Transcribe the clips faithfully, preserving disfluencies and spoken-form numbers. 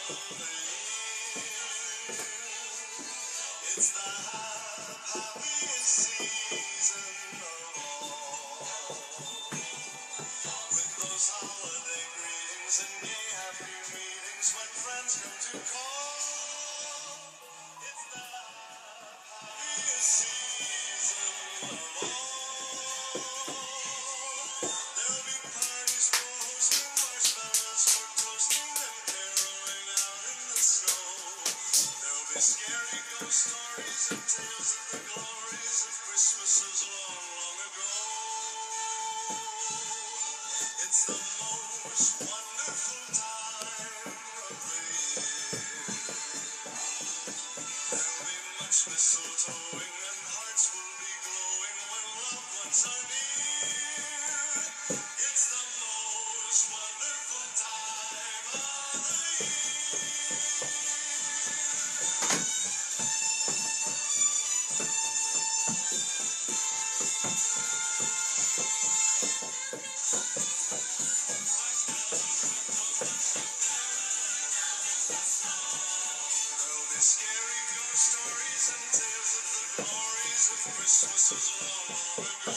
It's the happiest season of all. With those holiday greetings and gay happy meetings when friends come to call. It's the happiest season of all. There'll be parties for hosting, marshmallows for toasting, and caroling out in the snow. There'll be scary ghost stories and tales of the glories of Christmases long, long ago. It's the most wonderful time of the year. There'll be much mistletoeing and hearts will be glowing when loved ones are near. It's the most wonderful time of the year. There'll be scary ghost stories and tales of the glories of Christmases long, long ago.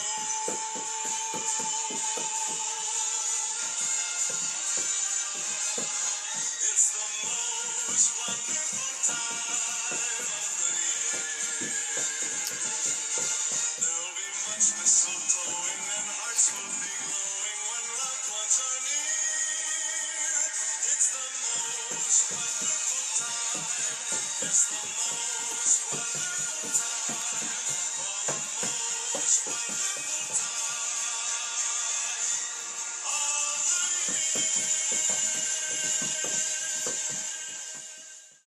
It's the most wonderful time of the year. There'll be much mistletoeing and hearts will be glowing when loved ones are near. It's the most wonderful time. It's the most